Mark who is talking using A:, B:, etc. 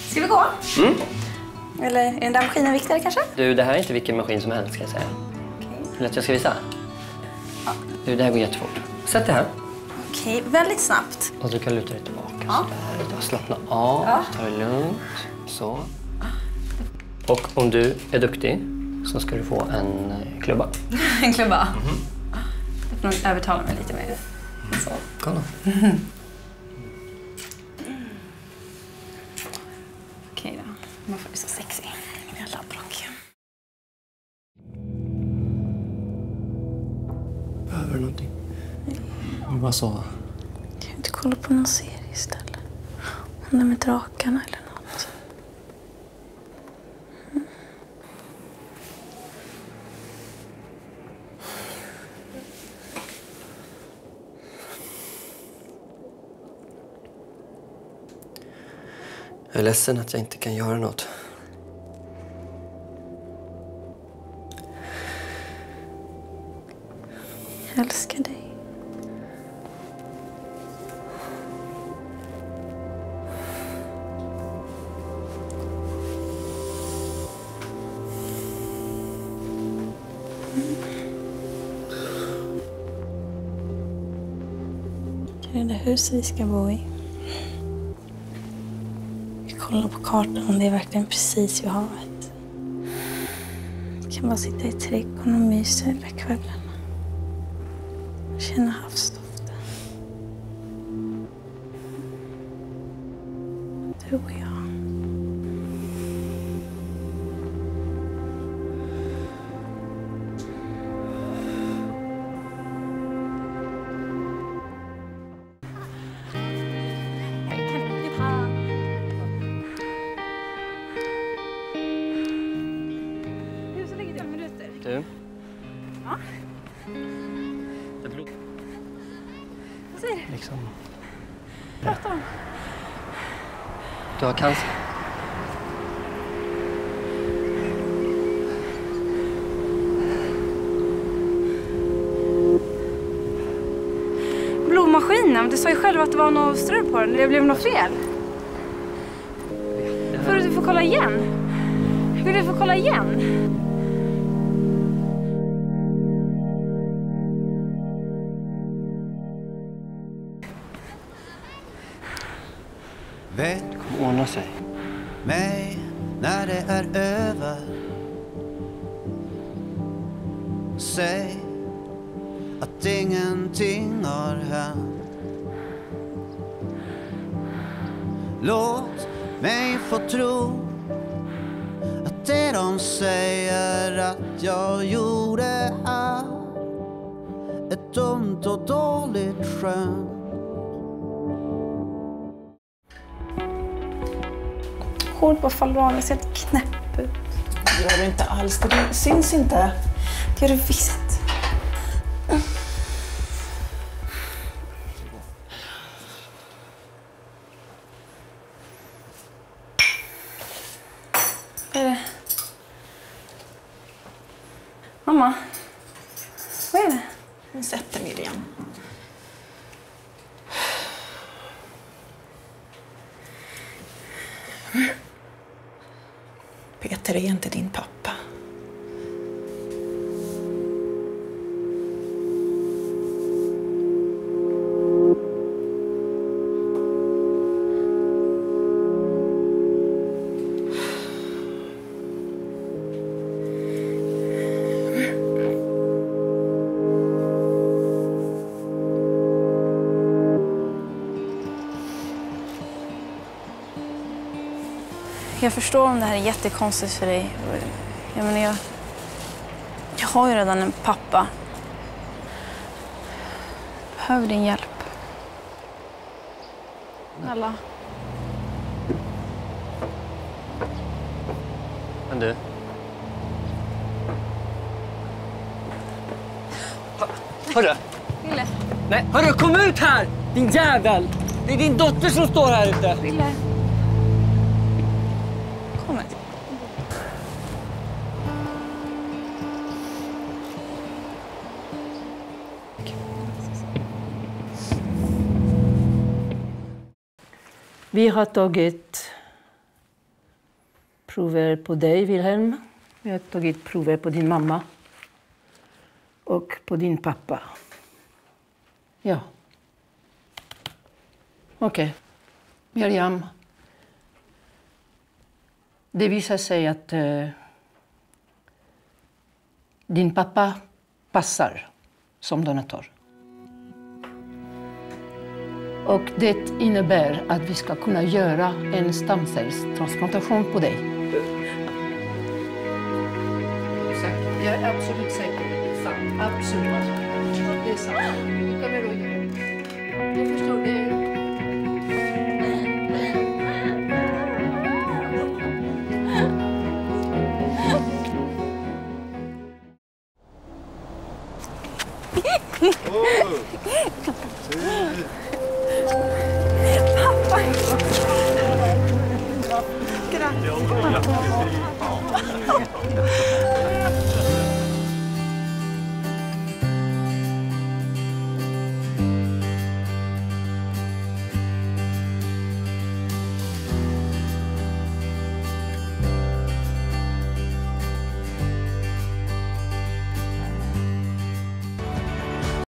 A: Ska vi gå?
B: Mm.
A: Eller är den där maskinen viktigare kanske?
B: Du, det här är inte vilken maskin som helst ska jag säga.
A: Okej.
B: Vill du att jag ska visa?
A: Ja.
B: Du, det här går jättefort. Sätt det här.
A: Okej, väldigt snabbt.
B: Och du kan luta dig tillbaka.
A: Ja.
B: Sådär. Slappna av.
A: Ja.
B: Ta det lugnt. Så. Och om du är duktig så ska du få en klubba.
A: En klubba? Du får nog övertala mig lite mer. Så.
B: Kolla.
A: Okej då. Man får bli så sexig. Min labbrock.
B: Behöver du någonting? Vad så?
A: Kan vi inte kolla på någon serie istället? Om det med drakarna eller något.
B: Jag är ledsen att jag inte kan göra något.
A: Jag älskar dig. Det är det huset vi ska bo i. Vi kollar på kartan om det är verkligen precis vid havet. Vi kan bara sitta i trädgården och mysa hela kvällen. Känna havsdoften. Du och jag.
B: Du?
A: Ja? Vad säger du?
B: Liksom.
A: Prata om.
B: Du har cancer.
A: Blodmaskinen, du sa ju själv att det var något strul på den. Det blev något fel. Får du få kolla igen? Vill du få kolla igen?
C: Vet
B: Det kommer ordna sig.
C: mig när det är över. Säg att ingenting har hänt. Låt mig få tro att det de säger att jag gjorde är ett dumt och dåligt skämt.
A: Hår på falloranen ser helt knäpp ut.
D: Det gör du inte alls. Det syns inte.
A: Det gör du visst. Vad är det? Mamma? Vad är det?
D: Sätt dig, Miriam. Peter är inte din pappa.
A: Jag förstår om det här är jättekonstigt för dig. Jag menar, jag har ju redan en pappa. Jag behöver din hjälp. Alla.
B: Men du? Hörru!
A: Ville.
B: Nej, hörru, kom ut här! Din jävel! Det är din dotter som står här ute.
A: Ville. Kom hit.
E: Vi har tagit prover på dig, Wilhelm. Vi har tagit prover på din mamma. Och på din pappa. Ja. Okej. Miriam. Det visar sig att din pappa passar som donator. Och det innebär att vi ska kunna göra en stamcellstransplantation på dig. Jag är absolut säker. Det är sant. Absolut. Det är sant. Du kan väl göra det. Jag förstår det.
A: Pappa! Grattis!